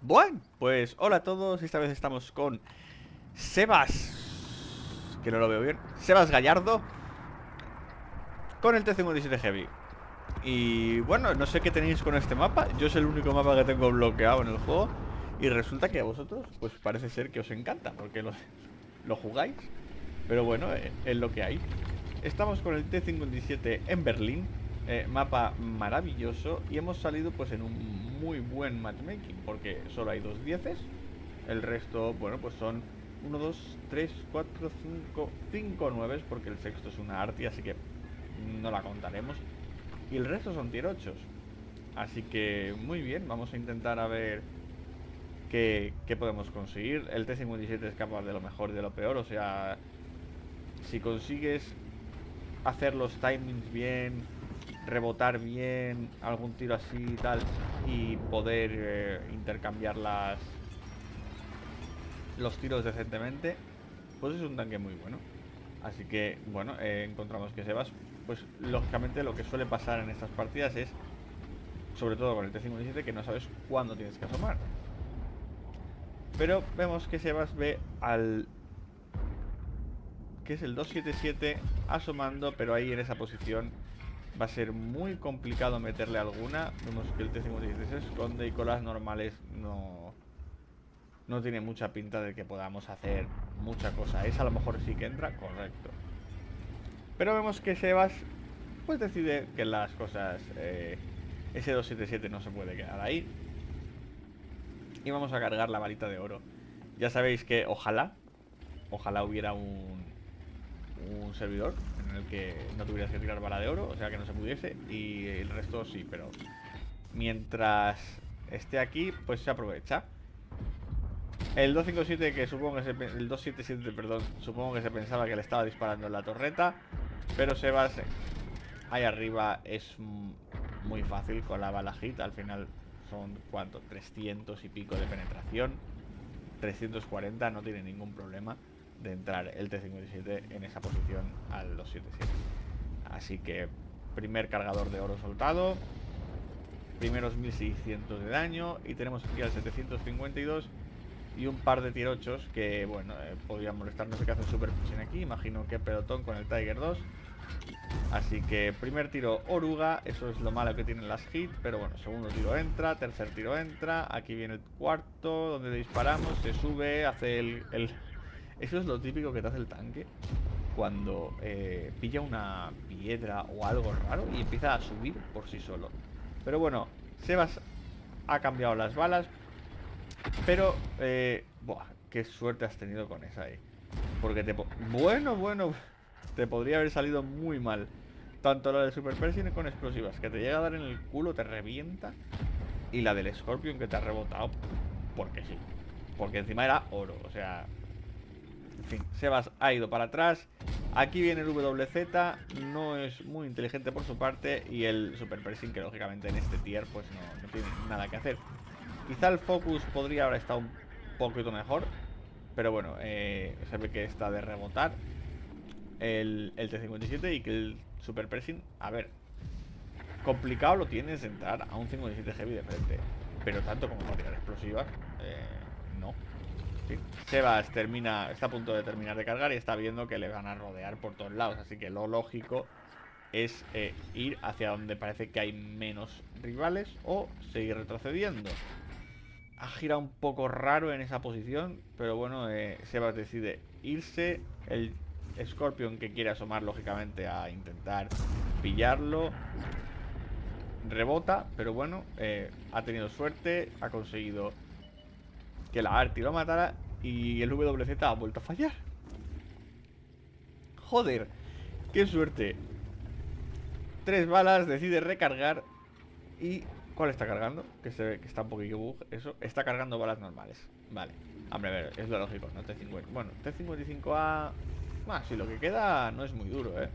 Bueno, pues hola a todos, esta vez estamos con Sebas, que no lo veo bien, Sebas Gallardo, con el T-57 Heavy. Y bueno, no sé qué tenéis con este mapa, yo es el único mapa que tengo bloqueado en el juego. Y resulta que a vosotros, pues parece ser que os encanta, porque lo jugáis. Pero bueno, es lo que hay. Estamos con el T-57 en Berlín, mapa maravilloso. Y hemos salido pues en un muy buen matchmaking, porque solo hay dos dieces. El resto, bueno, pues son uno 2 3 4 5 9, porque el sexto es una arti, así que no la contaremos. Y el resto son tier 8. Así que muy bien, vamos a intentar a ver qué podemos conseguir. El T-57 es capaz de lo mejor y de lo peor, o sea, si consigues hacer los timings bien, rebotar bien, algún tiro así y tal, y poder intercambiar los tiros decentemente, pues es un tanque muy bueno. Así que, bueno, encontramos que Sebas, pues lógicamente lo que suele pasar en estas partidas es, sobre todo con el T-57, que no sabes cuándo tienes que asomar. Pero vemos que Sebas ve al que es el 277 asomando, pero ahí en esa posición va a ser muy complicado meterle alguna. Vemos que el T-57 se esconde y con las normales no tiene mucha pinta de que podamos hacer mucha cosa. Esa a lo mejor sí que entra, correcto. Pero vemos que Sebas pues decide que las cosas, ese 277 no se puede quedar ahí. Y vamos a cargar la varita de oro. Ya sabéis que ojalá hubiera un servidor en el que no tuvieras que tirar bala de oro, o sea que no se pudiese, y el resto sí, pero mientras esté aquí, pues se aprovecha. El 257 que supongo que el 277, perdón, supongo que se pensaba que le estaba disparando en la torreta, pero Sebas ahí arriba es muy fácil con la bala hit. Al final son, ¿cuánto? 300 y pico de penetración. 340, no tiene ningún problema de entrar el T-57 en esa posición al 277. Así que primer cargador de oro soltado, primeros 1600 de daño, y tenemos aquí al 752 y un par de tier 8 que, bueno, podrían molestar. No sé qué hace Super Pushing aquí, imagino que pelotón con el Tiger 2. Así que primer tiro oruga, eso es lo malo que tienen las hits, pero bueno, segundo tiro entra, tercer tiro entra, aquí viene el cuarto, donde disparamos, se sube, hace Eso es lo típico que te hace el tanque cuando pilla una piedra o algo raro y empieza a subir por sí solo. Pero bueno, Sebas ha cambiado las balas, pero buah, qué suerte has tenido con esa ahí. Porque bueno, te podría haber salido muy mal. Tanto la del Super Pershing con explosivas, que te llega a dar en el culo, te revienta. Y la del Scorpion, que te ha rebotado porque sí. Porque encima era oro, o sea... En fin, Sebas ha ido para atrás. Aquí viene el WZ, no es muy inteligente por su parte. Y el Super Pershing, que lógicamente en este tier pues no tiene nada que hacer. Quizá el Focus podría haber estado un poquito mejor, pero bueno, se ve que está de rebotar el T-57 y que el Super Pressing, a ver, complicado lo tienes entrar a un 57 Heavy de frente, pero tanto como para tirar explosivas, no. Sí. Sebas está a punto de terminar de cargar y está viendo que le van a rodear por todos lados, así que lo lógico es ir hacia donde parece que hay menos rivales o seguir retrocediendo. Ha girado un poco raro en esa posición, pero bueno, Sebas decide irse. El Scorpion, que quiere asomar lógicamente a intentar pillarlo, rebota, pero bueno, ha tenido suerte, ha conseguido que la Arti lo matara y el WZ ha vuelto a fallar. Joder, qué suerte. Tres balas, decide recargar y... ¿Cuál está cargando? Que se ve que está un poquillo bug. Eso, está cargando balas normales. Vale. Hombre, a ver, es lo lógico, ¿no? T50. Bueno, T55A... Ah, si lo que queda no es muy duro, ¿eh?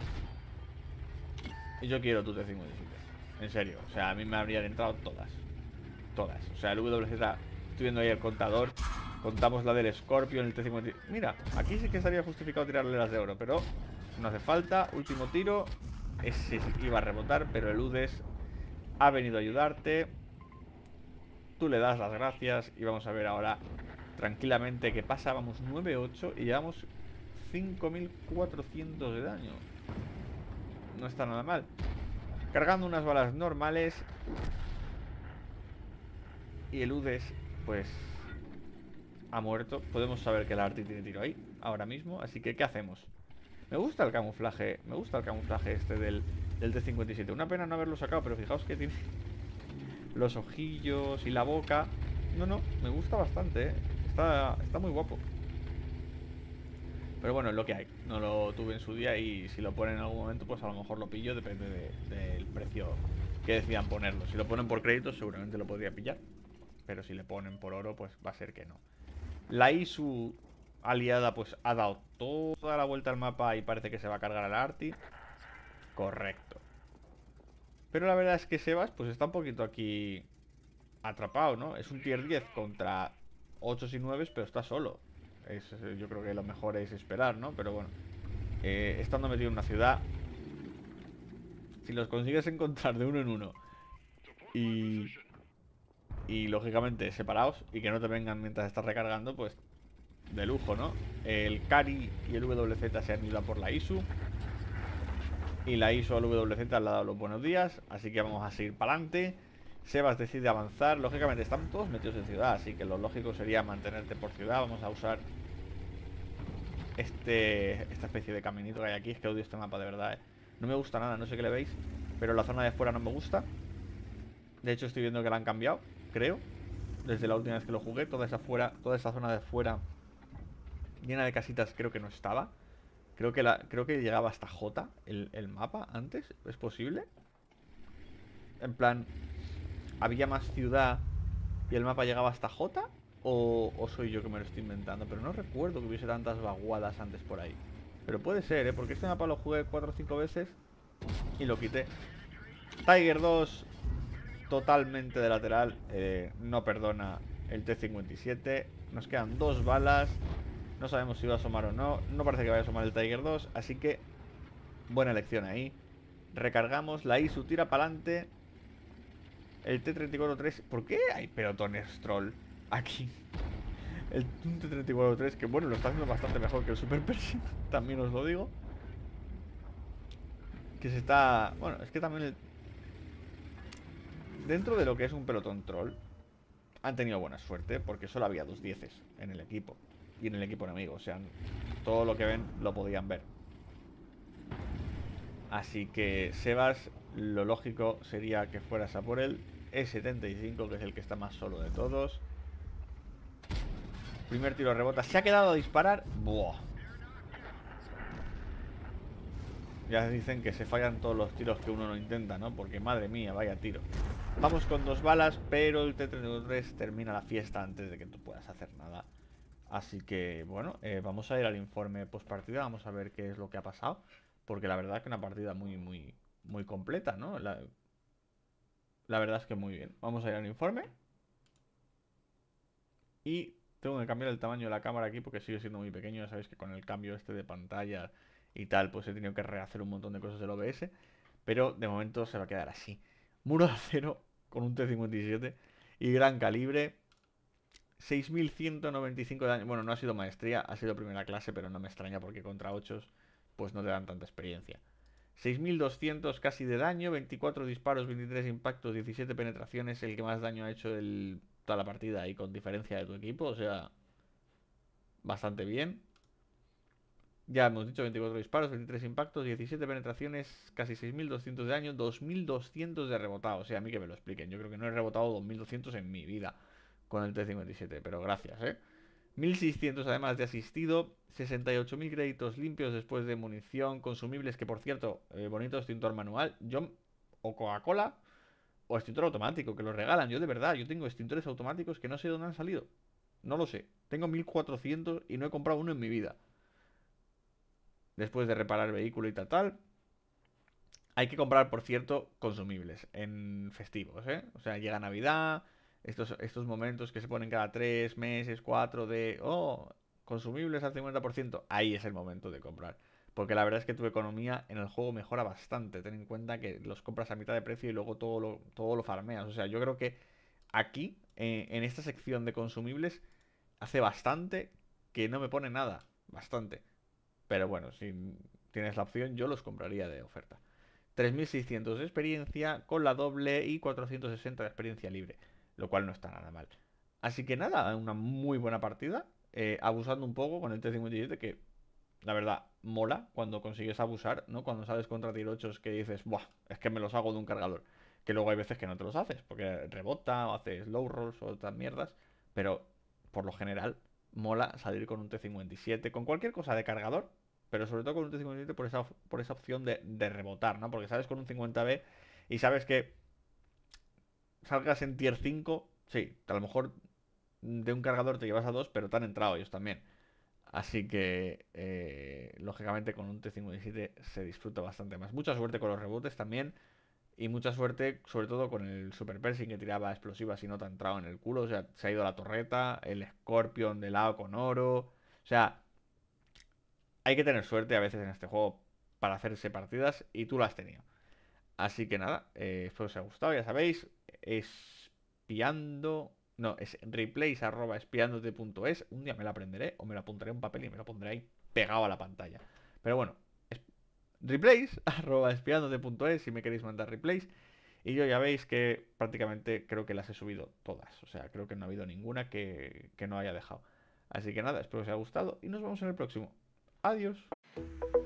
Y yo quiero tu T57. En serio, o sea, a mí me habrían entrado todas. Todas. O sea, el WZ... Estoy viendo ahí el contador. Contamos la del Scorpion, el T50... Mira, aquí sí que estaría justificado tirarle las de oro, pero no hace falta. Último tiro. Ese iba a rebotar, pero el UDES ha venido a ayudarte. Tú le das las gracias y vamos a ver ahora tranquilamente qué pasa. Vamos 9-8 y llevamos 5400 de daño. No está nada mal. Cargando unas balas normales. Y el Udes, pues, ha muerto. Podemos saber que el Arti tiene tiro ahí, ahora mismo. Así que, ¿qué hacemos? Me gusta el camuflaje. Me gusta el camuflaje este del T-57. Una pena no haberlo sacado, pero fijaos que tiene los ojillos y la boca. No, me gusta bastante, ¿eh? Está muy guapo. Pero bueno, es lo que hay. No lo tuve en su día y si lo ponen en algún momento, pues a lo mejor lo pillo. Depende del precio que decidan ponerlo. Si lo ponen por crédito, seguramente lo podría pillar. Pero si le ponen por oro, pues va a ser que no. La ISU aliada pues ha dado toda la vuelta al mapa y parece que se va a cargar al Arti. Correcto. Pero la verdad es que Sebas pues está un poquito aquí atrapado, ¿no? Es un tier 10 contra 8 y 9, pero está solo. Yo creo que lo mejor es esperar, ¿no? Pero bueno, estando metido en una ciudad, si los consigues encontrar de uno en uno y lógicamente separados y que no te vengan mientras estás recargando, pues de lujo, ¿no? El Kari y el WZ se han ido a por la ISU y la ISU al WZ le ha dado los buenos días, así que vamos a seguir para adelante. Sebas decide avanzar, lógicamente están todos metidos en ciudad, así que lo lógico sería mantenerte por ciudad. Vamos a usar esta especie de caminito que hay aquí. Es que odio este mapa de verdad, ¿eh? No me gusta nada, no sé qué le veis, pero la zona de fuera no me gusta. De hecho estoy viendo que la han cambiado, creo, desde la última vez que lo jugué. Toda esa zona de fuera llena de casitas creo que no estaba. Creo que llegaba hasta J el mapa antes, ¿es posible? En plan, había más ciudad y el mapa llegaba hasta J, o soy yo que me lo estoy inventando, pero no recuerdo que hubiese tantas vaguadas antes por ahí. Pero puede ser, ¿eh? Porque este mapa lo jugué 4 o 5 veces y lo quité. Tiger 2 totalmente de lateral, no perdona el T-57. Nos quedan 2 balas. No sabemos si va a asomar o no. No parece que vaya a asomar el Tiger 2, así que buena elección ahí. Recargamos, la ISU tira para adelante. El T-34-3... ¿Por qué hay pelotones troll aquí? El T-34-3, que bueno, lo está haciendo bastante mejor que el Super Pershing, también os lo digo. Que se está... Bueno, es que también dentro de lo que es un pelotón troll, han tenido buena suerte, porque solo había 2 dieces en el equipo. Y en el equipo enemigo, o sea, todo lo que ven lo podían ver. Así que Sebas, lo lógico sería que fueras a por el E75, que es el que está más solo de todos. Primer tiro rebota, se ha quedado a disparar. Buah. Ya dicen que se fallan todos los tiros que uno no intenta, ¿no? Porque madre mía, vaya tiro. Vamos con 2 balas, pero el T-33 termina la fiesta antes de que tú puedas hacer nada. Así que, bueno, vamos a ir al informe post partida. Vamos a ver qué es lo que ha pasado. Porque la verdad es que una partida muy completa, ¿no? La verdad es que muy bien. Vamos a ir al informe. Y tengo que cambiar el tamaño de la cámara aquí porque sigue siendo muy pequeño. Ya sabéis que con el cambio este de pantalla y tal, pues he tenido que rehacer un montón de cosas del OBS. Pero de momento se va a quedar así. Muro de acero con un T-57 y gran calibre. 6195 de daño. Bueno, no ha sido maestría, ha sido primera clase, pero no me extraña porque contra 8 pues no te dan tanta experiencia. 6200 casi de daño, 24 disparos, 23 impactos, 17 penetraciones, el que más daño ha hecho toda la partida y con diferencia de tu equipo, o sea, bastante bien. Ya hemos dicho 24 disparos, 23 impactos, 17 penetraciones, casi 6200 de daño, 2200 de rebotado. O sea, a mí que me lo expliquen. Yo creo que no he rebotado 2200 en mi vida con el T-57, pero gracias, ¿eh? 1600 además de asistido, 68.000 créditos limpios después de munición, consumibles, que por cierto, bonito extintor manual. Yo, o Coca-Cola, o extintor automático, que los regalan. Yo de verdad, yo tengo extintores automáticos que no sé dónde han salido. No lo sé. Tengo 1400 y no he comprado uno en mi vida. Después de reparar el vehículo y tal. Hay que comprar, por cierto, consumibles en festivos, ¿eh? O sea, llega Navidad, estos momentos que se ponen cada 3 meses, 4 de... Oh, consumibles al 50%. Ahí es el momento de comprar. Porque la verdad es que tu economía en el juego mejora bastante. Ten en cuenta que los compras a mitad de precio y luego todo lo farmeas. O sea, yo creo que aquí, en esta sección de consumibles hace bastante que no me pone nada. Bastante. Pero bueno, si tienes la opción, yo los compraría de oferta. 3600 de experiencia con la doble y 460 de experiencia libre, lo cual no está nada mal. Así que nada, una muy buena partida, abusando un poco con el T57 que la verdad mola cuando consigues abusar, ¿no? Cuando sales contra tirochos que dices, buah, es que me los hago de un cargador. Que luego hay veces que no te los haces, porque rebota o haces low rolls o otras mierdas, pero por lo general mola salir con un T57, con cualquier cosa de cargador, pero sobre todo con un T57 por esa opción de rebotar, ¿no? Porque sales con un 50B y sabes que salgas en tier 5, sí, a lo mejor de un cargador te llevas a dos, pero te han entrado ellos también. Así que, lógicamente, con un T57 se disfruta bastante más. Mucha suerte con los rebotes también. Y mucha suerte, sobre todo con el Super Pershing que tiraba explosivas y no te ha entrado en el culo. O sea, se ha ido la torreta, el Scorpion de lado con oro. O sea, hay que tener suerte a veces en este juego para hacerse partidas y tú lo has tenido. Así que nada, espero que os haya gustado. Ya sabéis, espiando. No, es replays@espiándote.es. Un día me la aprenderé o me la apuntaré en un papel y me lo pondré ahí pegado a la pantalla. Pero bueno, replays@espiándote.es si me queréis mandar replays. Y yo ya veis que prácticamente creo que las he subido todas. O sea, creo que no ha habido ninguna que no haya dejado. Así que nada, espero que os haya gustado y nos vemos en el próximo. Adiós.